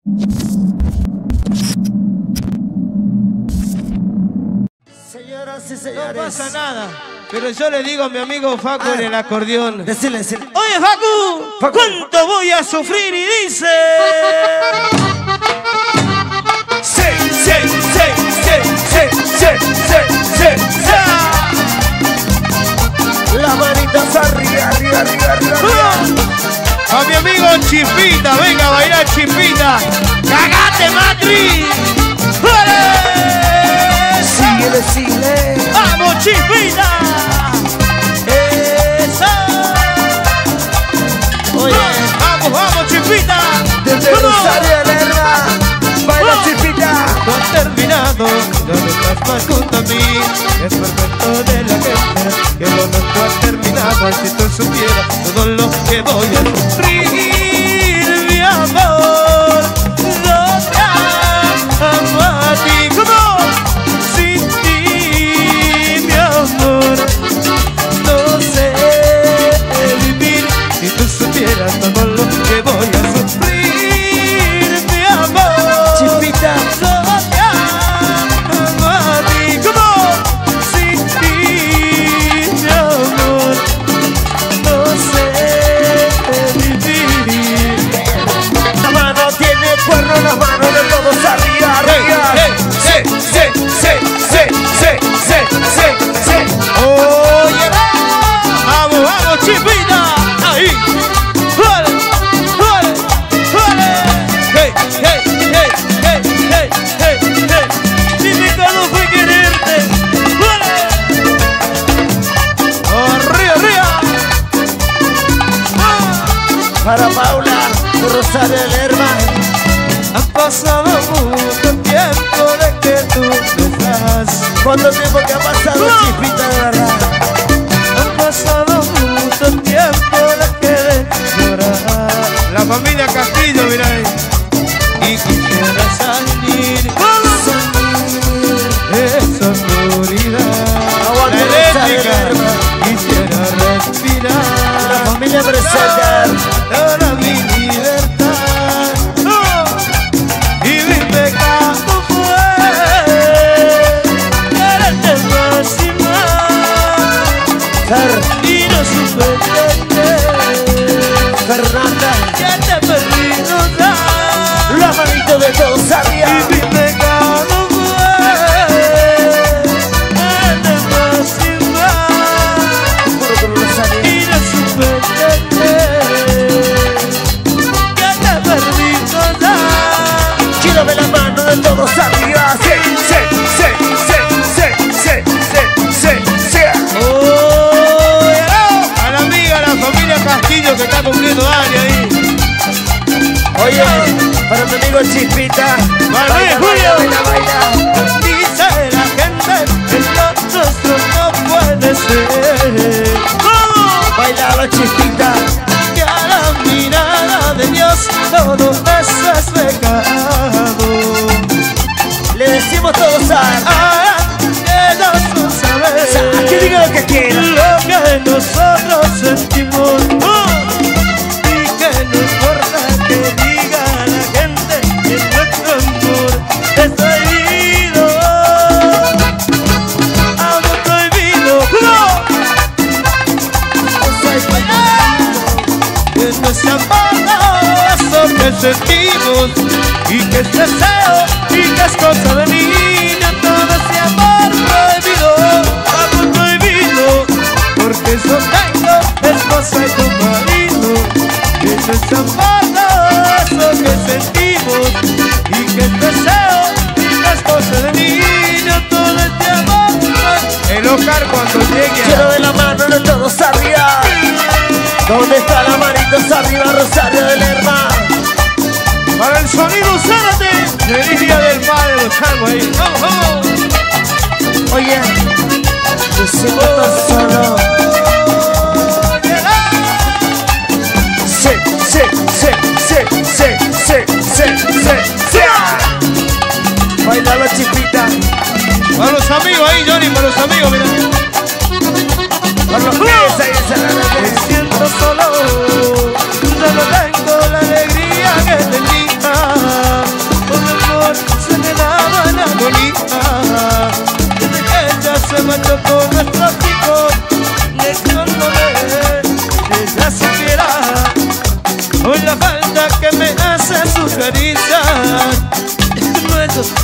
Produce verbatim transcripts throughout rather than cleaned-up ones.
Señoras y señores, no pasa nada. Pero yo le digo a mi amigo Facu ah, en el acordeón. Decirle, decirle. Oye, Facu, Facu, ¿cuánto voy a sufrir? Y dice... Sí, sí, sí, sí, sí, sí, sí, sí, sí. Las manitas arriba, arriba, arriba, arriba, arriba. A mi amigo Chispita, venga a bailar Chispita. ¡Cagate, Matri! ¡Vale! Síguele, síguele. ¡Vamos, Chispita! ¡Eso! Oye, vamos, vamos, Chispita. Desde Rosario de Lerma, baila oh. Chispita. No has terminado, no estás más junto a mí. Es perfecto de la gente que lo nuestro ha terminado. Si tú supieras todo lo que voy a sufrir, mi amor. No te amo a ti, como sin ti, mi amor. No sé vivir si tú supieras todo lo que voy a sufrir, mi amor. Chispita. Las manos de todos arriba, arriba. Hey, hey, sí, sí, sí, sí, sí, sí, sí, sí. Oye, vamos, vamos, Chispita. Ahí. Vale, vale, vale. Hey, hey, hey, hey, hey, hey, hey. Dime cómo fue quererte. Vale. Arriba, arriba. Ah. Para Paula, de Rosario de Lerma. Ha pasado mucho tiempo de que tú me estás. ¿Cuánto tiempo que ha pasado, no. Chispita, de verdad? Ha pasado mucho tiempo de que de llorar. La familia Castillo, mira ahí. Y quisiera salir, salir esa oscuridad. Aguante, la eléctrica, quisiera respirar. La familia presente. Ahora mi libertad. Y no supe entender, Fernanda, ya te perdí, no da. La manito de todos arriba. Y mi pecado fue verte más y más. Y no supe entender, ya te perdí, no da. Quírame la mano de todos arriba. Sí, sí, sí, sí, sí, sí, sí, sí, sí. Oh. Castillo que está cumpliendo años ahí. Oye, para tu amigo Chispita. Baila, baila, Julio. Baila, baila, baila. Dice la gente que lo nuestro no puede ser. ¿Cómo? Baila la Chispita. Que a la mirada de Dios todo eso es pecado. Le decimos todos a Ahora ellos no saben. Que diga lo que quiera. Lo que nosotros sentimos. Sentimos y que es deseo y que es cosa de niña, todo ese amor prohibido, amor prohibido, porque eso tengo es cosa de tu marido. Eso es amor, eso que sentimos y que es deseo y que es cosa de niña, todo este amor. El Oscar cuando llegue. Quiero de la mano de todos arriba. ¿Dónde está la manito arriba, Rosario de Lerma? Para el sonido, Zárate. Feliz día del padre, los salvo ahí. ¡Vamos, vamos! Oye, yo siento tan solo. Sí, sí, sí, sí, sí, sí, sí, sí, sí. Baila la Chispita. Para los amigos ahí, Johnny, para los amigos, mira. Para los pies ahí, me siento solo. Ya no tengo la alegría que tenía.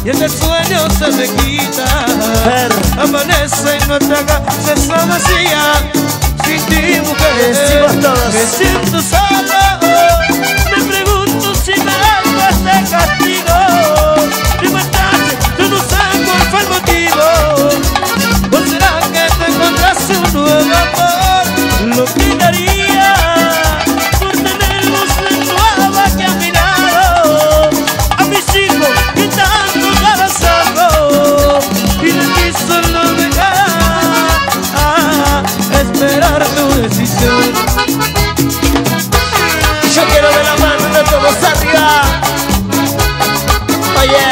y el sueño se me quita. Fer. Amanece y nuestra casa está vacía. Sin ti, mujer, Decimos todos. me siento solo. Me pregunto si me hago este castigo. Libertad, yo no sé cuál fue el motivo. ¿O será que te encontraste un nuevo amor? Lo quitaría por tener luz de nueva que a mi lado. A mis hijos que tanto abrazamos y de ti solo dejar ah, esperar tu decisión. Yo quiero ver la mano de todos arriba. Oye,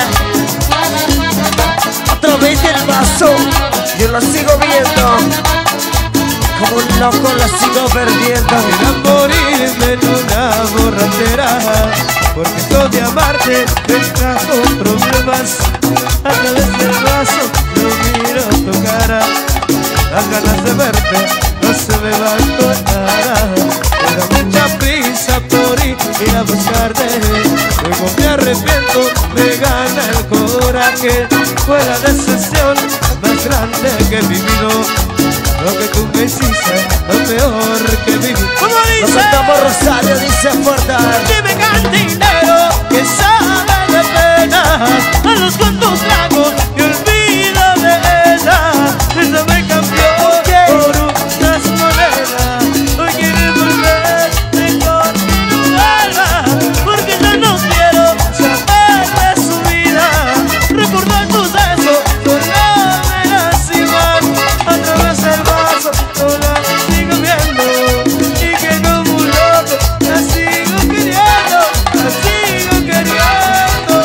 otra vez el vaso, yo lo sigo viendo. Como un loco lo sigo perdiendo. Era morirme en una borrachera, porque esto de amarte me trajo problemas. A través del vaso no miro tu cara. Las ganas de verte no se me van con nada. Era mucha prisa por ir, ir a buscarte. Luego me arrepiento, me gana el coraje. Fue la decepción más grande que he vivido. Lo que tú me hiciste, lo peor que viví. ¿Cómo Nos dice? cantamos Rosario, dice fuerte. Dime cantinero que sabe de pena. A los cuantos tragos me olvido de ella. Ella me cambió por unas monedas. Hoy quiere volver, mejor que no vuelva, porque ya no quiero saber de su vida. Recordar tus besos, solo me lastiman. A través del vaso, no la sigo viendo. Y que como un loco, la sigo queriendo, la sigo queriendo.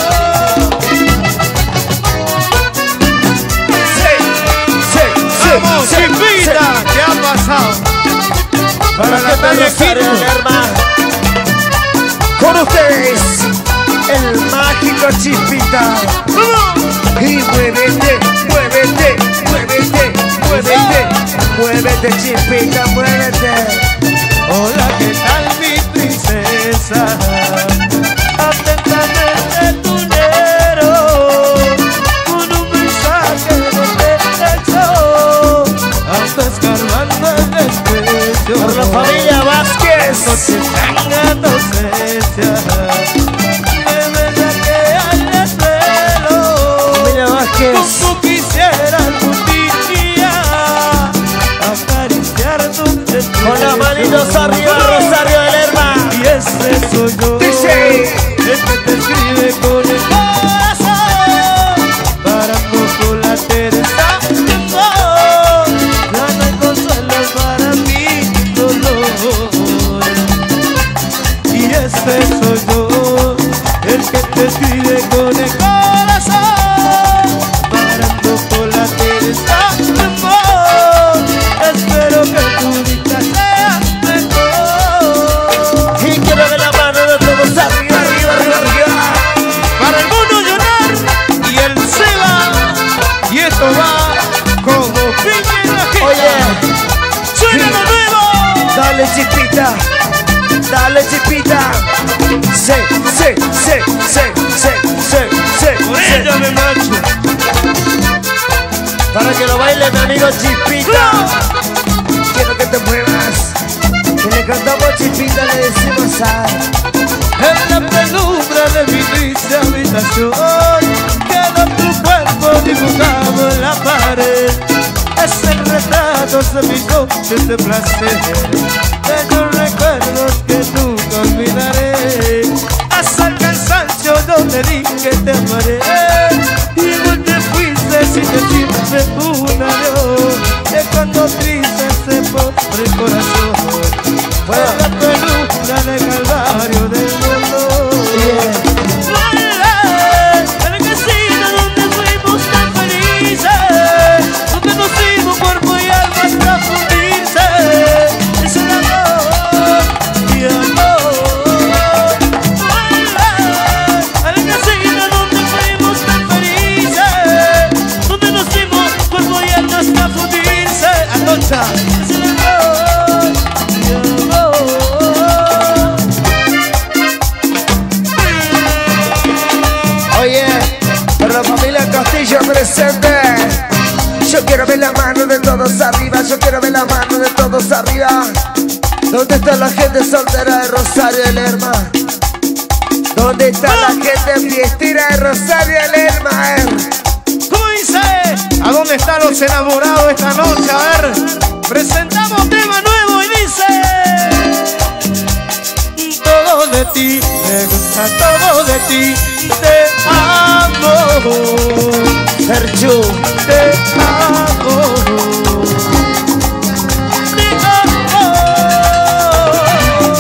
Sí, sí, sí, ¡Vamos, sí, Chispita! sí. ¿Qué ha pasado? Para Para que la me Rosario, Rosario. Lerma. Con ustedes, el mágico Chispita. Y muévete, muévete, muévete, muévete, muévete, Chispita, muévete. Hola, ¿qué tal mi princesa? Atentamente tu negro, con un mensaje de derecho. Ando escarbando el despecho. Por la familia Vázquez. No te tengan ausencia. De verdad que hay desvelo. Familia Vázquez. Como quisiera algún día acariciar tu despecho. Con las manitos arriba, Rosario de Lerma. Y ese soy yo, Dice. el que te escribe con el corazón, parando con la Teresa de amor. Ya no hay consuelo para mi dolor. Y ese soy yo, el que te escribe con el corazón, parando con la Teresa de amor. Espero que tu vida sea mejor. Y quiero ver la mano de todos arriba, arriba, arriba, arriba. Para el mundo llorar y él se va. Y esto va como piña en la jeta. Oye. ¡Suena lo nuevo! Dale, Chispita. Dale, Chispita. Sí, sí, sí, sí, sí, sí, sí. Por sí. ella me marcho. Para que lo baile mi amigo Chispita. Quiero que te muevas. Que le cantamos Chispita, le decimos a. En la penumbra de mi triste habitación queda tu cuerpo dibujado en la pared. Es el retrato de mis noches de placer, de los recuerdos que nunca olvidaré. Hasta el cansancio donde dije te amaré. Y vos te fuiste sin decirme un adiós, dejando triste ese pobre corazón. Fue la penumbra del calvario del mundo. Yeah. En el casino donde fuimos tan felices, donde nos dimos cuerpo y alma hasta fundirse. Es el amor y amor. En el casino donde fuimos Castillo presente. Yo quiero ver la mano de todos arriba, yo quiero ver la mano de todos arriba. ¿Dónde está la gente soltera de Rosario de Lerma? ¿Dónde está la gente fiestera de Rosario de Lerma? ¿Cómo dice? ¿A dónde están los enamorados esta noche? A ver, presentamos tema nuevo y dice: todo de ti, me gusta todo de ti, te amo, Sergio, te amo, te amo.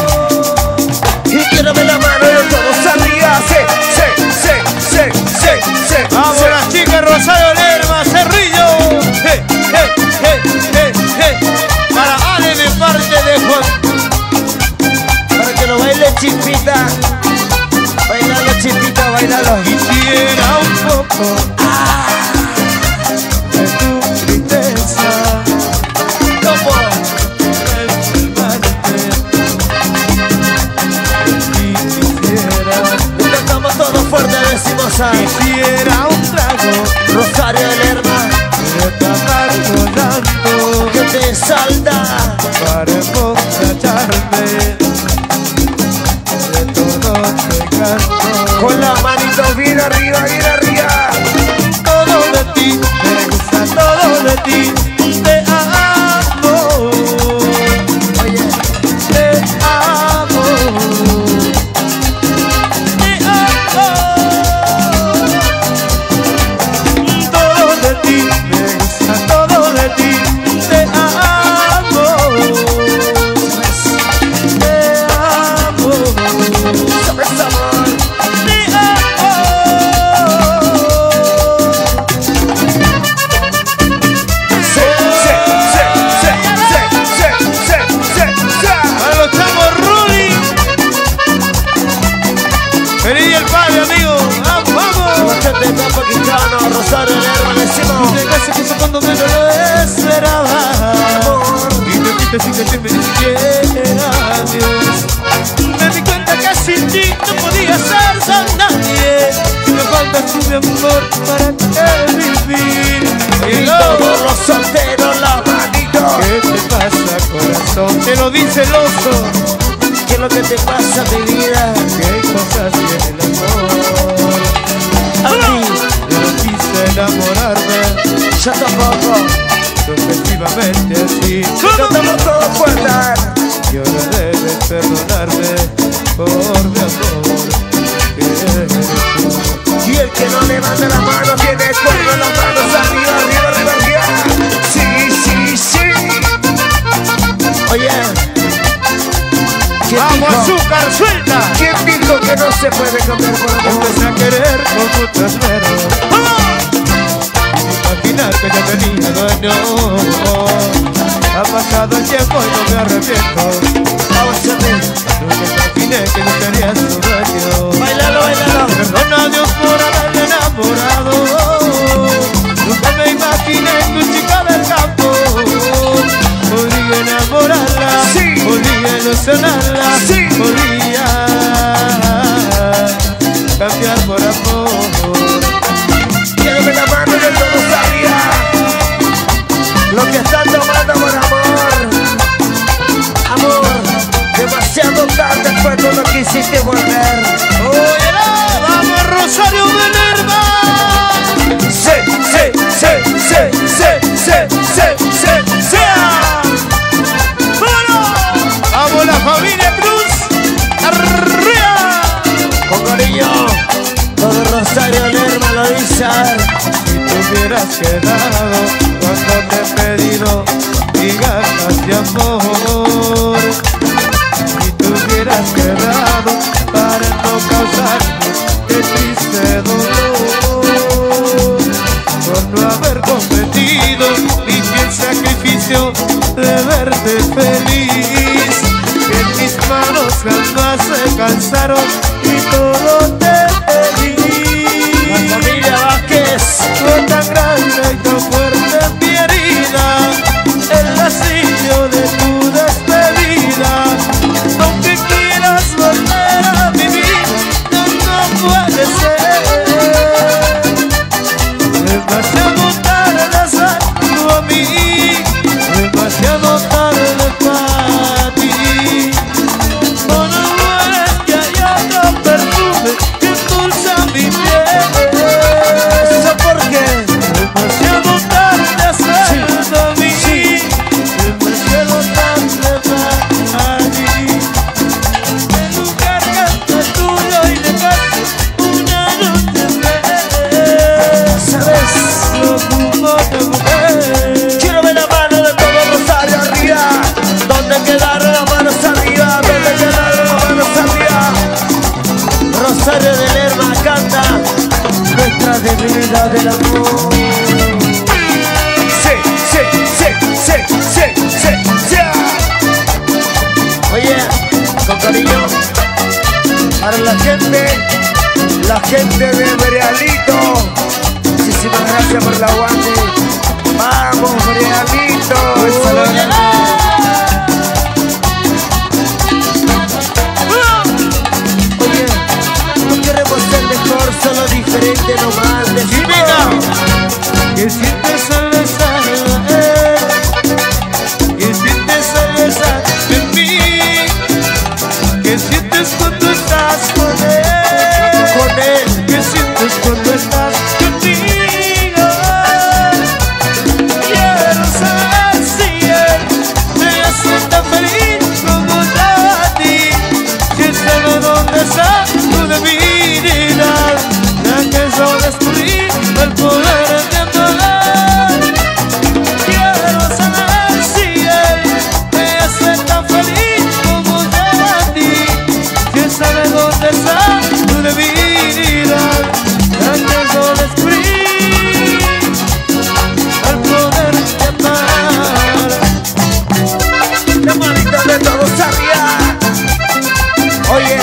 Y quiero ver la mano de todos arriba. Sí, sí, sí, sí, sí, sí. Vamos sí. las chicas, Rosario Lerma, Cerrillo. Hey, hey, hey, hey, hey. Para Ale de parte de Juan. Para que lo baile Chispita. Bailalo Chispita, bailalo. Quisiera un poco Ah, de tu tristeza, ¿cómo? enfermarte. Y quisiera, Y cantamos todos fuerte, decimos a quisiera un trago Rosario de Lerma, de tapar volando que te salta. para emborracharme de todo te canto. Con la manito bien arriba, bien arriba. Todo de ti, me gusta todo de ti, te amo, Oye, te amo, te amo. Todo de ti, me gusta todo de ti, te amo, te amo, ¿sabes amor? te amo. Sí, sí, sí, sí, sí, sí, sí, sí, sí. A los chavos Rudy. Vení el padre, amigo. Vamos, vamos. Bastante campo quijano, Rosario de Lerma, decimos. Te casas que eso cuando menos lo esperaba. Y te fuiste sin decirme ni siquiera adiós. Me di cuenta que sin ti no podía ser sin nadie. Y me falta tu mi amor para qué vivir. Y Y todos los solteros, la manito. ¿qué te pasa, corazón? Te lo dice el oso. ¿Qué es lo que te pasa, mi vida? ¿Qué cosas tiene el amor? A mí, Pero quise enamorarme, yo tampoco. efectivamente así. Cantamos todos fuerte. Y ahora debes perdonarme por mi amor, que eres tú. Y el que no levanta la mano tiene cuerno en las manos. Arriba, arriba, arriba, arriba. Sí, sí, sí. Oye, ¿quién ¡Vamos, dijo? azúcar, suelta! ¿Quién dijo que no se puede cambiar por amor? Empecé a querer con muchas veros. Imaginar que ya tenía dueño. Ha pasado el tiempo y no me arrepiento. Vamos a ver. Nunca imaginé que no serías tu dueño. Bailalo, bailalo. Perdona a Dios por haberme enamorado. Nunca me imaginé que un chico del campo podría enamorarla, Sí. podría ilusionarla, Sí. podría cambiar por amor. Quiero ver la mano de todos arriba. Los que están tomando por amor. Amor, demasiado tarde fue cuando quisiste volver. ¡Óyela! ¡Vamos, Rosario de Lerma! Sí, sí, sí, sí, sí, sí, sí, sí, sí. ¡Vámonos! ¡Vamos, la familia Cruz! ¡Arriba! Con cariño, todo Rosario Lerma lo dice. Si te hubieras quedado cuando te he pedido migajas de amor, si te hubieras quedado para no causarme de triste dolor, por no haber cometido ni el sacrificio de verte feliz, que en mis manos jamás se cansaron y todo te pedí. La familia Vázquez. Fue tan grande y tan fuerte mi herida, el vacío de tu despedida. Aunque quieras volver a vivir, no, no puede ser. baila del amor. Sí, sí, sí, sí, sí, sí, sí. Oye, con cariño para la gente, la gente de Brealito. Muchísimas gracias por el aguante. Vamos, Brealito. Oye, no queremos ser mejor, solo diferente nomás. ¿Qué sientes al besar a él? ¿Qué sientes al besar en mí? ¿Qué sientes cuando estás con él? Con él. ¿Qué sientes cuando estás conmigo? Quiero saber si él me hace tan feliz como yo a ti. Si él sabe dónde está tu debilidad, la que yo descubrí el poder de amar. Quiero saber si él me hace tan feliz como yo a ti. Si él sabe dónde está tu debilidad, la que yo descubrí el poder de amar. La manita de todos arriba. Oye,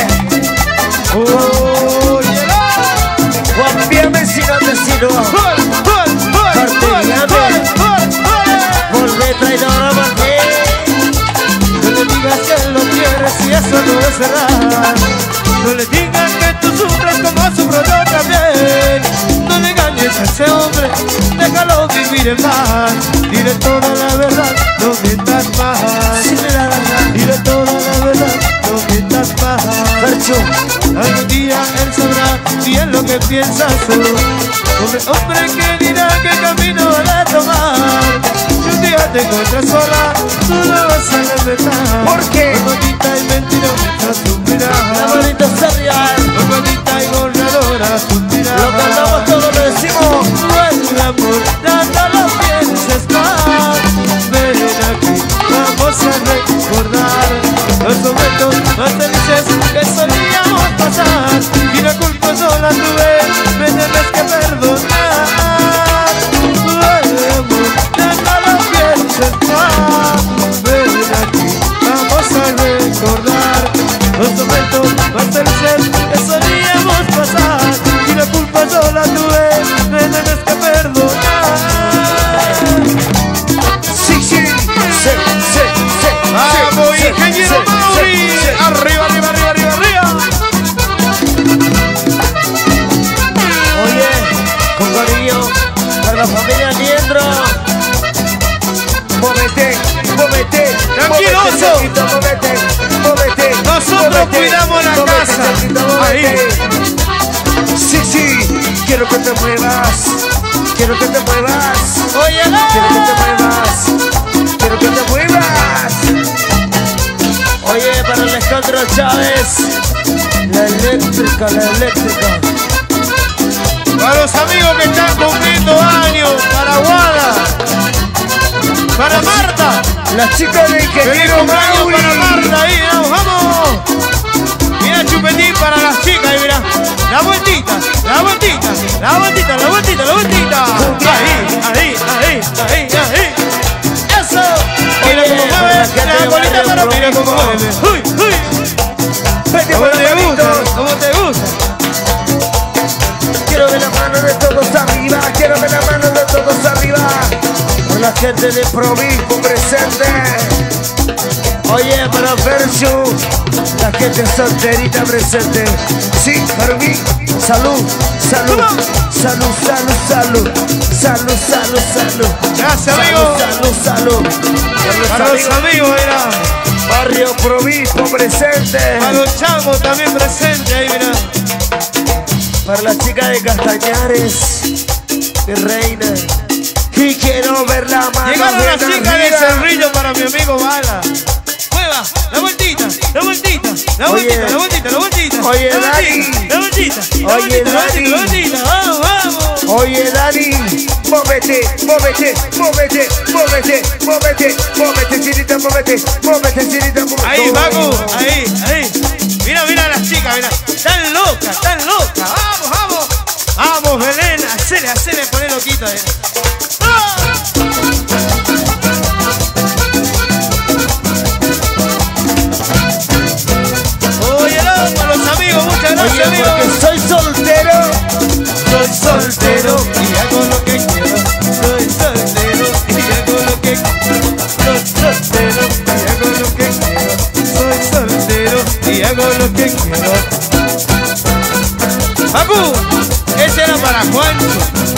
Oye, guampiame si no te sirvo. ¡Gol, gol, gol, gol, Carteliame. gol, gol, gol! Volvé traidora, volvé. No le digas que lo quieres y eso no es verdad. No le digas que tú sufres como sufro yo también. No le engañes a ese hombre, déjalo vivir en paz. Dile toda la verdad, no mientas más. Dile la verdad. Dile toda la verdad, no mientas más. Fercho, Algún día él sabrá bien lo que piensas tú. Hombre, hombre que dirá qué camino va a tomar. Si un día te encuentras sola, tú lo vas a lamentar. ¿por qué? Bonita y mentirosa tu La mirada, manita está real. bonita y borradora tu mirada. Lo cantamos todo, lo decimos. El amor, ya no lo pienses más. Ven aquí, vamos a recordar los momentos más felices que solíamos pasar. Y la culpa sola tuve, me tienes que perdonar. El amor, ya no lo pienses más. Ven aquí, vamos a recordar los momentos más felices que solíamos pasar. Y la culpa sola tuve, me tienes que perdonar. Sí, sí, sí, sí, sí. Vamos, sí, ingeniero sí, Mauri. sí, sí. Arriba, arriba, arriba, arriba, arriba. Oye, con cariño para la familia Niendro. Móvete, móvete. Tranquilo, móvete, oso. cerquita, móvete, móvete. Nosotros móvete, cuidamos la móvete, casa. cerquita, móvete. Sí, sí, quiero que te muevas. Quiero que te muevas. Oye, Quiero que te muevas. Quiero que te muevas. Oye, para Alejandro Chávez. La eléctrica, la eléctrica. para los amigos que están cumpliendo años, para Guada, para Marta, las chicas de feliz ingeniero cumpleaños Mauri. para Marta, ahí, vamos, vamos. Mira chupetín para las chicas, ahí mira, la vueltita, la vueltita, la vueltita, la vueltita, la vueltita. Ahí, ahí, ahí, ahí, ahí. Eso. Mira Oye, cómo para la mueve, gente la de bolita, Barrio pero mira cómo Provincia. mueve. Uy, uy. Vete ¿Cómo por te la gusta? manito. ¿Cómo te gusta? Quiero ver la mano de todos arriba. Quiero ver la mano de todos arriba. Por la gente de Provincia presente. Oye, para Versu, la gente solterita presente. Sí, para mí. Salud, salud, salud, salud, salud. Salud, salud, salud. Gracias, Salud, amigo. salud, salud. Para los amigos, mira. Barrio Provincia presente. Para los chamos también presentes, ahí mira. Para la chica de Castañares, mi reina. Y quiero ver la mano. Llegaron bien las chicas de arriba. Cerrillo para mi amigo Bala. Mueva, la vueltita, la vueltita, la Oye. vueltita, la vueltita, la vueltita. Oye, la Dani. vueltita, la vueltita, la Oye, vueltita, la Dani. vueltita, la vueltita. Vamos, vamos. Oye, Dani, móvete, móvete, móvete, móvete, móvete, móvete, chinita, móvete, móvete, chinita, móvete. Ahí, Paco, ahí, ahí. Mira, mira a las chicas, mira. Están locas, están locas. Vamos, vamos. Vamos, Belén, hacele, hacele, poné loquito ahí. ¡Ah! Oye, no, a los amigos, muchas gracias. Oye, amigos. porque soy soltero. Soy soltero y hago lo que quiero. Soy soltero y hago lo que quiero. Soy soltero y hago lo que quiero. Soy soltero y hago lo que quiero. Pacu, ese era para Juancho.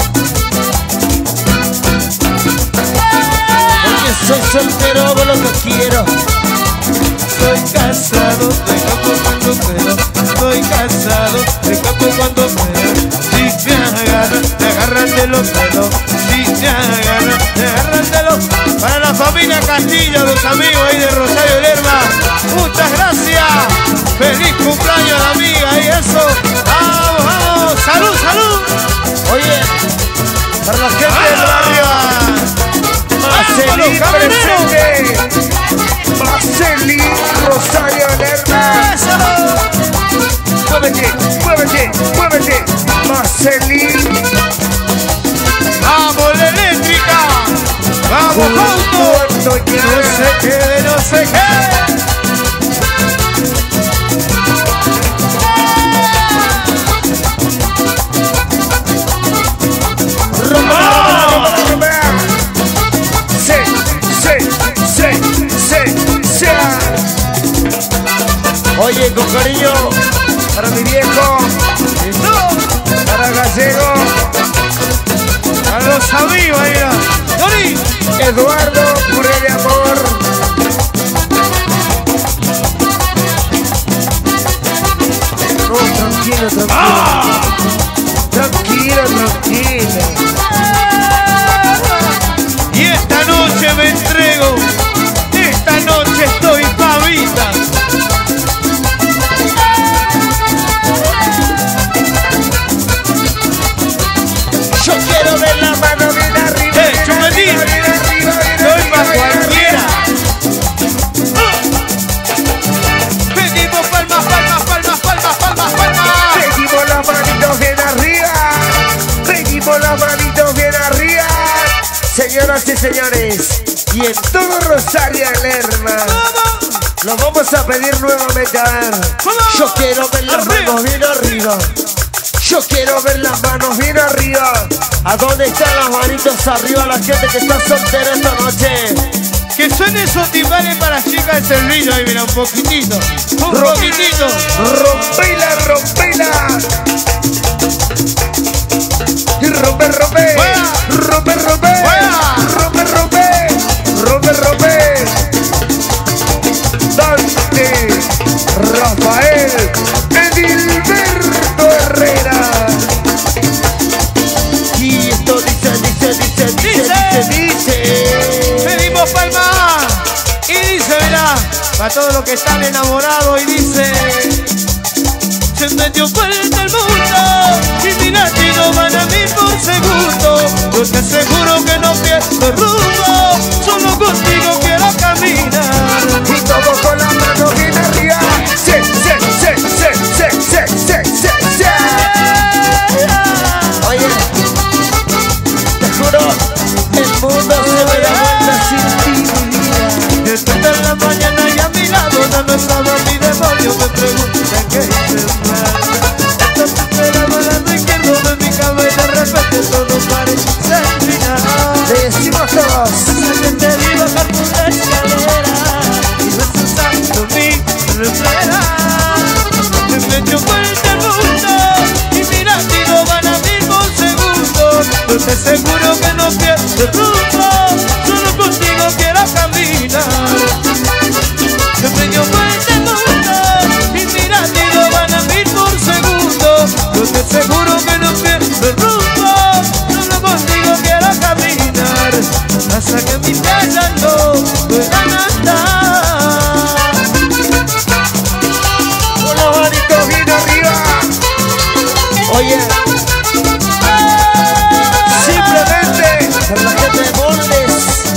Porque soy soltero, hago lo que quiero. Soy casado, me escapo cuando puedo. Soy casado, me escapo cuando puedo. Si me agarran, me agarran de los pelos. Si me agarran, me agarran de los pelos. Para la familia Castillo, los amigos ahí de Rosario Lerma, muchas gracias. Feliz cumpleaños a la amiga y eso. Vamos, vamos, salud, salud. Oye, para la gente del barrio, Marcelín presente. Marcelín Rosario Lerma. Muévete, muévete, muévete. Marcelín. Vamos, la eléctrica. Vamos juntos. No sé qué, no sé qué. Oye, con cariño para mi viejo, para Gallego, para los amigos ahí, Dori, Eduardo, puré de amor. No, tranquilo, tranquilo. ¡Ah! Tranquilo, tranquilo. Y esta noche me entrego, esta noche estoy pavita. Yo quiero ver la mano bien arriba, eh, bien arriba, bien arriba, bien soy arriba, para bien cualquiera. Uh. Pedimos palmas, palmas, palmas, palmas, palmas, palmas. Pedimos las manitos bien arriba, pedimos las manitos bien arriba. Señoras y señores, y en todo Rosario Lerma, lo vamos a pedir nuevamente, a ver. Yo quiero ver las manos bien arriba. Yo quiero ver las manos bien arriba. ¿A dónde están las manitos arriba la gente que está soltera esta noche? Que suene esos timbales para las chicas de servicio. Ahí mira, un poquitito. Un Rom poquitito. Rompela, rompela. Y rompe, rompe. ¡Fuera! Rompe, rompe. ¡Fuera! Rompe, rompe. Rompe, rompe. Dante, Rafael, Edilberto Herrera. Y esto dice, dice, dice, dice, dice, dice. Pedimos palmas. Y dice, verá, para todos los que están enamorados. Y dice, se metió vuelta el mundo y mi latido van a mil por segundo. Yo te aseguro que no pierdo rumbo, solo contigo quiero caminar. Y todos con las manos bien arriba. Sí, sí, sí, sí, sí, sí, sí, sí, sí. Oye, te juro, el mundo se me da vuelta sin ti, mi vida. Desperté en la mañana y a mi lado ya no estaba mi demonio. Me pregunta qué hice mal. Entonces esperaba al lado izquierdo de mi cama y de repente todo parece terminar. Le decimos todos. Hasta que te vi bajar por la escalera y resultando mi reflera. Me metió vuelta el mundo y mi latido van a mil por segundo. Yo te aseguro que no pierdo el rumbo, solo contigo quiero caminar. Me metió vuelta el mundo y mi latido van a mil por segundo. Yo te aseguro que no pierdo el rumbo, solo contigo quiero caminar. Hasta que mis calles no puedan andar. Con los manitos bien arriba. Oye, simplemente por la gente de Moldes.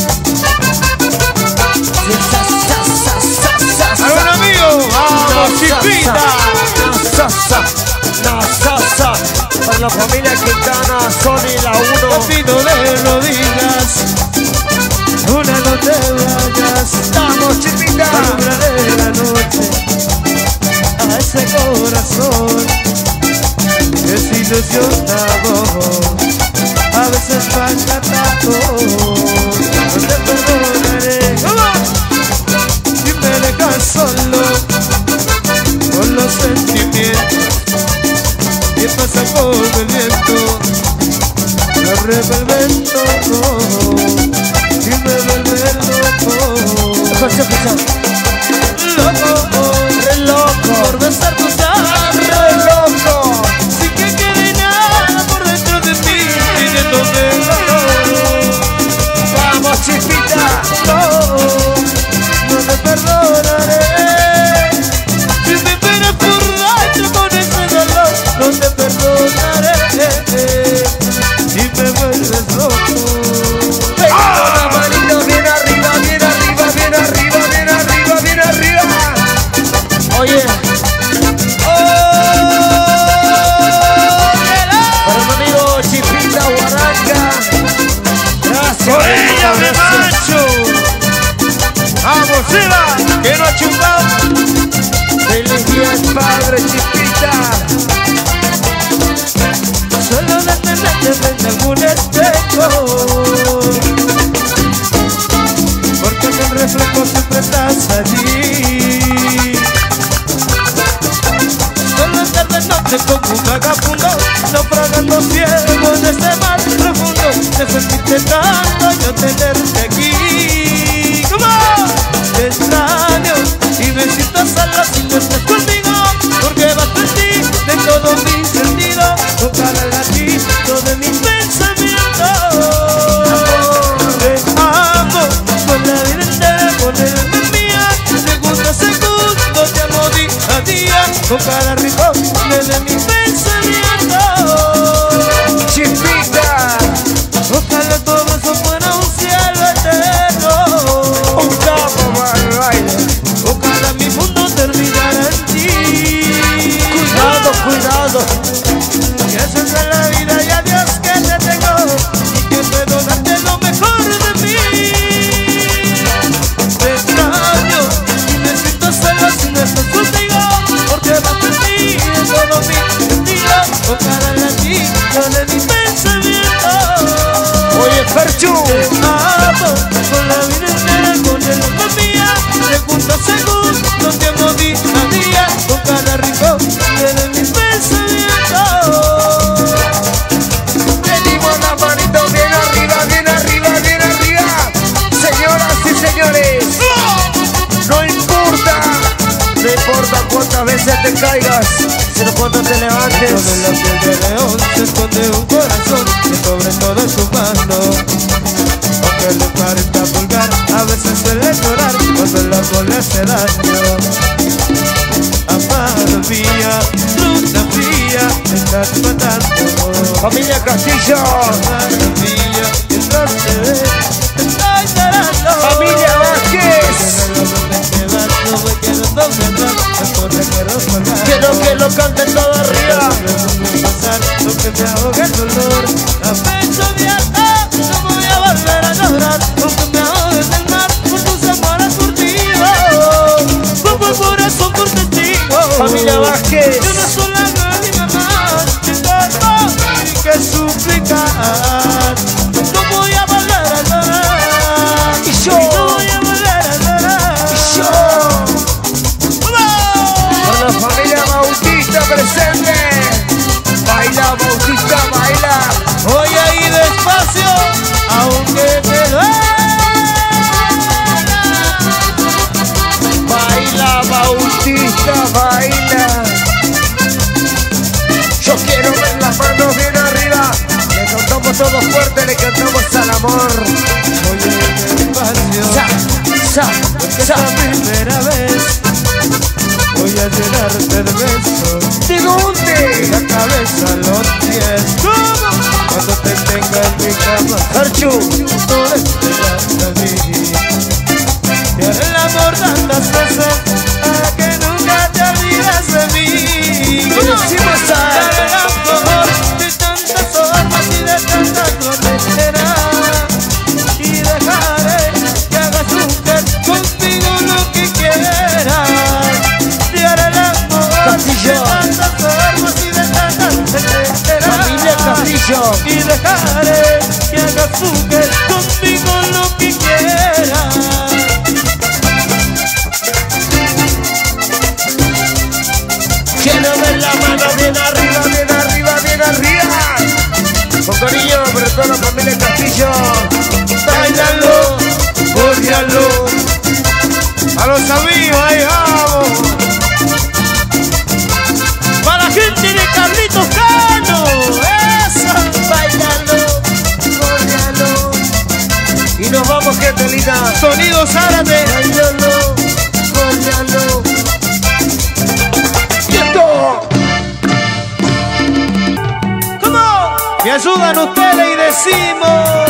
¡Algún amigo! ¡Vamos, chispita! No, sasa, no, sasa. Para la familia Quintana, Sony, la uno. Te pido de rodillas, una no te vayas. Vamos, Chipita. Alumbraré la noche a ese corazón que es ilusionado, a veces maltratado. No te perdonaré si me dejas solo con los sentimientos que pasan por el viento. Lo revuelven todo y me vuelve loco. Escucha, escucha. Loco, Re loco. por besar tus labios, Re loco. sin que quede nada por dentro de mí, pidiéndote dolor. Vamos, Chipita. No, no te perdonaré si me esperas por dentro con ese dolor. No te perdonaré si me vuelves loco. Venga, la manito bien arriba, bien arriba, bien arriba, bien arriba, bien arriba. Oye. Para mi amigo Chipita Huaranca. Gracias. ¡Por ella, mi macho! ¡Vamos, Eva! ¡Que no ha chupado! Feliz día al padre, Chipita. Solo de tenerte frente a algún espejo, porque en el reflejo siempre estás allí. Solo estar de noche como un vagabundo, naufragando ciego en este mar profundo. Te sentiste tanto yo tenerte aquí. ¿Cómo? Te extraño y me siento sola si no estás conmigo, porque vas por ti de todo mi sentido, con cada latido de mis pensamientos. Te amo con la vida entera, con el alma mía, segundo a segundo te amo día a día, con cada rincón de mis pensamientos. Chipita. Ojalá todo eso fuera un cielo eterno, Un capo para el baile. ojalá mi mundo terminara en ti. Cuidado, cuidado. Que eso es de la vida y adiós que te tengo, y que puedo darte lo mejor de mí. Te extraño y me siento solo si no estás contigo, porque vas por ti en todo mi sentido, con cada latido de mis pensamientos. Oye, Ferchu. Te amo con la vida entera, con el alma mía, segundo a segundo te amo día a día, con cada rincón de mis pensamientos. Tenemos la manito bien arriba, bien arriba, bien arriba. Señoras y señores, no importa, no importa cuántas veces te caigas, sino cuánto te levantes. Sobre la piel de león se esconde un corazón que sobre todo es humano. Aunque le parezca vulgar, a veces suele llorar cuando el amor le hace daño. Amada mía, luna fría, me estás matando. Familia Castillo. Amada mía, mientras te ve, te estoy llorando. Familia Vázquez. No me quiero donde atrás, mejor me quiero colgar. Quiero que lo canten todo arriba. Lo que me ahoga el dolor, a pecho abierto, no voy a volver a llorar, aunque me ahogues en el mar, por tus amores furtivos, como el corazón por testigo. Familia Vázquez. Yo no soy la anónima más, que tanto hay que suplicar, no voy a volver a llorar, Y yo. no voy a volver a llorar. Y yo. ¡Vamos! Con la familia Bautista presente. Baila, Bautista, baila. Voy a ir despacio, aunque te duela. Baila, Bautista, baila. Yo quiero ver las manos bien arriba. Le cantamos todos fuerte, le cantamos al amor. Voy a ir despacio, Sa, sa, porque es sa. la primera vez. Voy a llenarte de besos, ¿De dónde? la cabeza, los pies. ¿Cómo? Cuando te tenga en mi cama, Ferchu. no esperas a mí. Te haré el amor tantas veces para que nunca te olvides de mí. ¿Qué decimos, Te haré el amor de Castillo. Y dejaré que haga azúcar conmigo lo que quiera. Quiero ver la mano bien arriba, bien arriba, bien arriba. Con cariño para toda la familia Castillo. Bailalo, gózalo. A los amigos, ahí vamos. Para la gente de Carlitos Cano, eso. Bailalo, gózalo. Y nos vamos, gente linda. Sonido Zárate. Bailalo, gózalo. ¡Quieto! ¿Cómo? Me ayudan ustedes y decimos: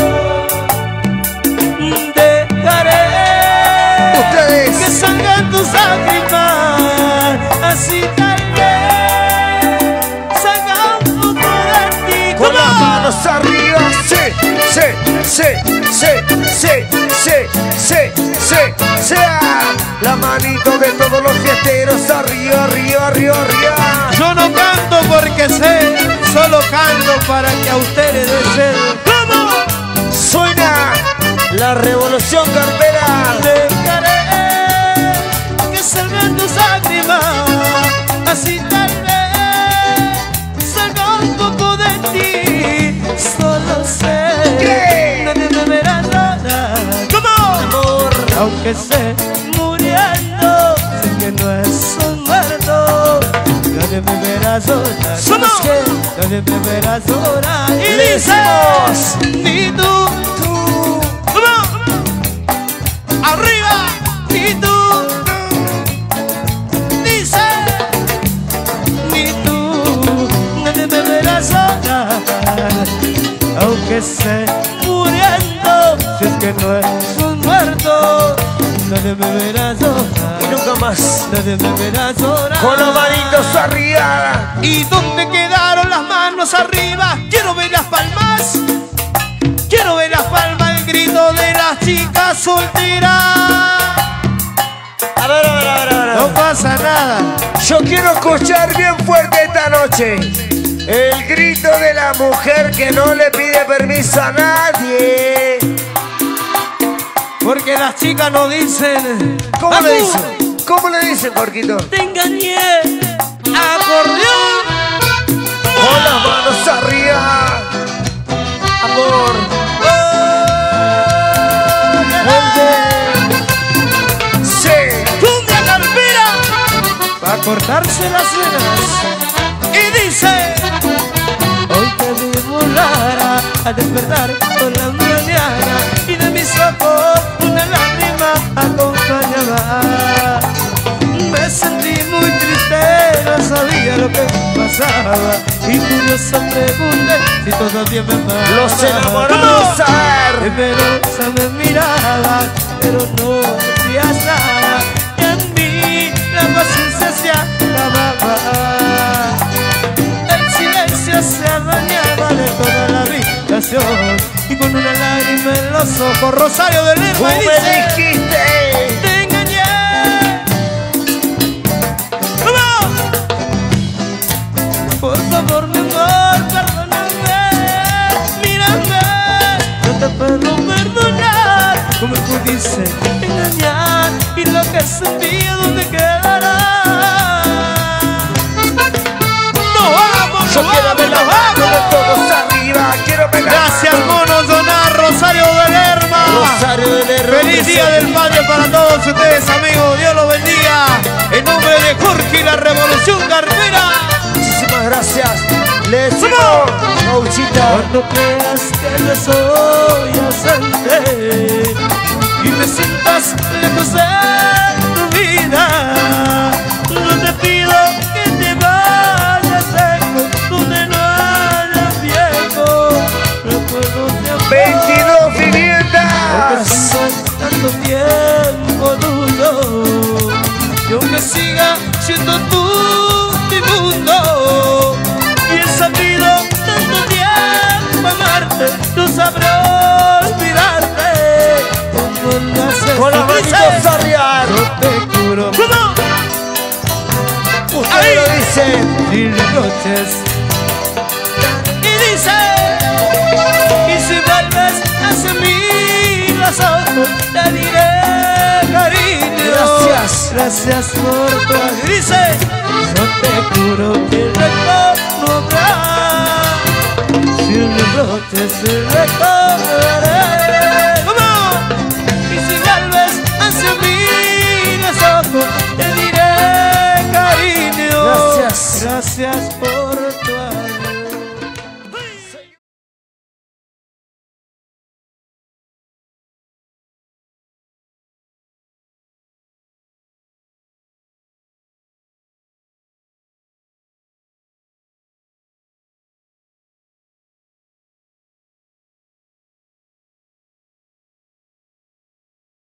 dejaré Ustedes. que salgan tus lágrimas, así tal vez salga un poco de ti. Con las ¿Cómo? manos arriba, sí, sí, sí, sí, sí, sí, sí, sí, sí. La manito de todos los fiesteros, arriba, arriba, arriba, arriba. Yo no canto porque sé, solo canto para que a ustedes deseen. ¿Cómo? Suena la revolución carpera. Dejaré que salgan tus lágrimas, así tal vez salga un poco de ti. Solo sé, ¿Qué? nadie me verá llorar. ¿Cómo? Amor, Aunque esté muriendo, sé que no es un muerto. Nadie me verá llorar. ¿Somos qué? Nadie me verá llorar. Y Le dice, decimos, ni tú, tú, ¿cómo? Arriba, ni tú, dice, ni tú, nadie me verá llorar. Aunque esté muriendo, si es que no es un muerto, nadie me verá llorar. y nunca más. Nadie me verá llorar. Con los manitos arriba. ¿Y dónde quedaron las manos arriba? Quiero ver las palmas. Quiero ver las palmas, el grito de las chicas solteras. A ver, a ver, a ver, a ver. No pasa nada. Yo quiero escuchar bien fuerte esta noche el grito de la mujer que no le pide permiso a nadie. Porque las chicas no dicen. ¿Cómo le ¡Vamos! dicen? ¿Cómo le dicen, Porquito? Te engañé. Acordeón. Con las manos arriba. Amor. Vuelve. Sí. Cumbia carpera. Va a cortarse las venas. Y dice: hoy te vi volar a despertar por la mañana y de mis ojos una lágrima acompañaba. Me sentí muy triste, no sabía lo que pasaba y curioso pregunté si todavía me amaba. Los enamorados a ver. Temerosa me miraba, pero no decías nada y en mí la paciencia se acababa. El silencio se adueñaba de toda la habitación y con una lágrima en los ojos Rosario del Tú Lerma y me dice: dijiste. te engañé. ¡Vamos! Por favor, mi amor, perdóname. Mírame, no te puedo perdonar. ¿Cómo pudiste engañar? Y lo que sentí, ¿dónde quedará? ¡Nos vamos, Yo nos quiero ver vamos, la nos mano de vamos! todos arriba. Quiero ver la Gracias, mano. mono Donar, Rosario de Lerma. Rosario de Lerma. Feliz Día del Padre para todos ustedes, amigos. Dios los bendiga. En nombre de Jorge y la Revolución Carpera. Muchísimas gracias. Le decimos, Gauchita. Cuando creas que no soy ausente y me sientas lejos de tu vida, no te pido que te vayas lejos, donde no haya viejo recuerdos de amor. veintidós viviendas. Tanto tiempo duro y aunque siga siendo tú mi mundo y he sabido tanto tiempo amarte, tú sabrás olvidarte como nace. Con las manitos arriba. No te juro. ¿Cómo? Usted lo dice. Mil noches y dice: gracias por tu amor. Dice, yo te juro que el rencor no habrá. Si un reproche es el rencor